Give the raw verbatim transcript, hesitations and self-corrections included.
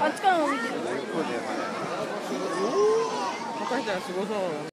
っちからも見てる。 高橋さんすごそう。